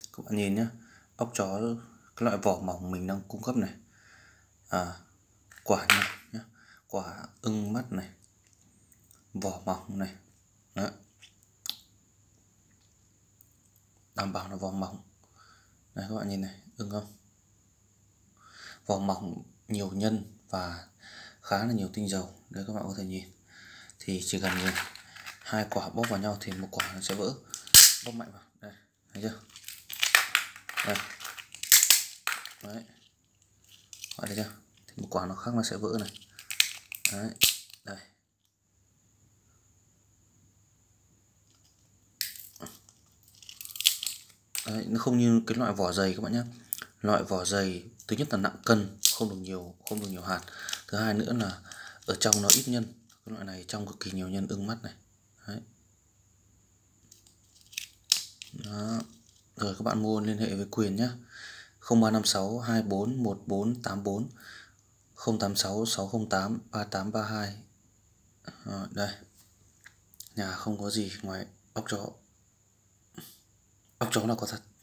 Các bạn nhìn nhé, ốc chó cái loại vỏ mỏng mình đang cung cấp này, quả này nhé, quả ưng mắt này, vỏ mỏng này. Đó. Đảm bảo là vỏ mỏng. Đây các bạn nhìn này, ưng không? Vỏ mỏng, nhiều nhân và khá là nhiều tinh dầu. Đấy các bạn có thể nhìn. Thì chỉ cần hai quả bóp vào nhau thì một quả nó sẽ vỡ. Bóp mạnh vào. Đây, thấy chưa? Đây. Đấy. Bạn thấy chưa? Thì một quả nó khác nó sẽ vỡ này. Đấy. Đây. Đấy, nó không như cái loại vỏ dày các bạn nhé. Loại vỏ dày thứ nhất là nặng cân, không được nhiều hạt. Thứ hai nữa là ở trong nó ít nhân. Cái loại này trong cực kỳ nhiều nhân, ưng mắt này. Đấy. Đó. Rồi các bạn mua liên hệ với Quyền nhé. 0356 24 1484 086 608 3832. Đây. Nhà không có gì ngoài ốc chó. Ốc chó là có thật.